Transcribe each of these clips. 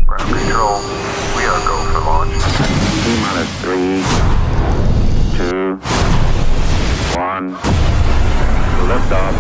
Ground control, we are go for launch. T-minus 3, 2, 1. Liftoff.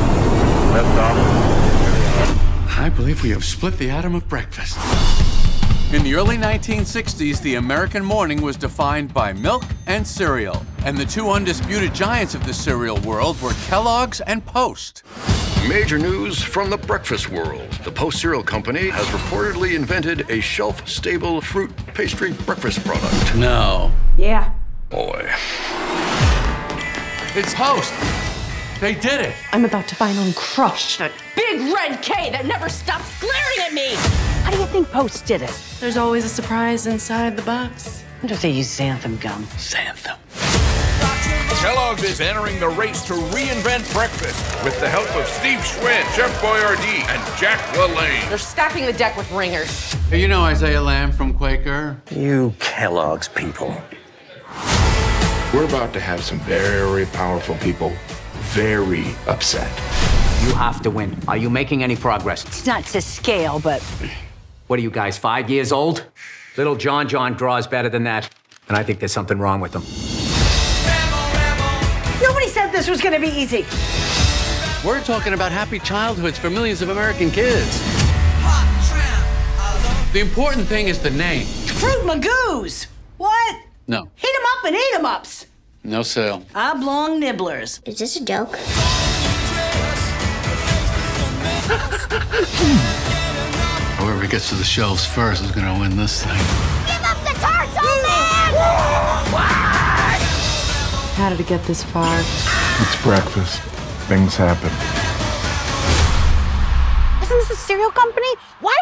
I believe we have split the atom of breakfast. In the early 1960s, the American morning was defined by milk and cereal. And the two undisputed giants of the cereal world were Kellogg's and Post. Major news from the breakfast world. The Post Cereal Company has reportedly invented a shelf-stable fruit pastry breakfast product. No. Yeah. Boy. It's Post. They did it. I'm about to finally crush that big red K that never stops glaring at me. How do you think Post did it? There's always a surprise inside the box. I wonder if they use xanthan gum. Xanthan. Kellogg's is entering the race to reinvent breakfast with the help of Steve Schwinn, Chef Boyardee, and Jack LaLanne. They're stacking the deck with ringers. You know Isaiah Lamb from Quaker? You Kellogg's people. We're about to have some very powerful people very upset. You have to win. Are you making any progress? It's not to scale, but... What are you guys, 5 years old? Little John draws better than that. And I think there's something wrong with him. Nobody said this was gonna be easy. We're talking about happy childhoods for millions of American kids. The important thing is the name. Fruit Magoos. What? No. Heat 'em up and eat 'em ups. No sale. Oblong nibblers. Is this a joke? Whoever gets to the shelves first is gonna win this thing. Give up the tarts, old man! How did it get this far? It's breakfast. Things happen. Isn't this a cereal company? Why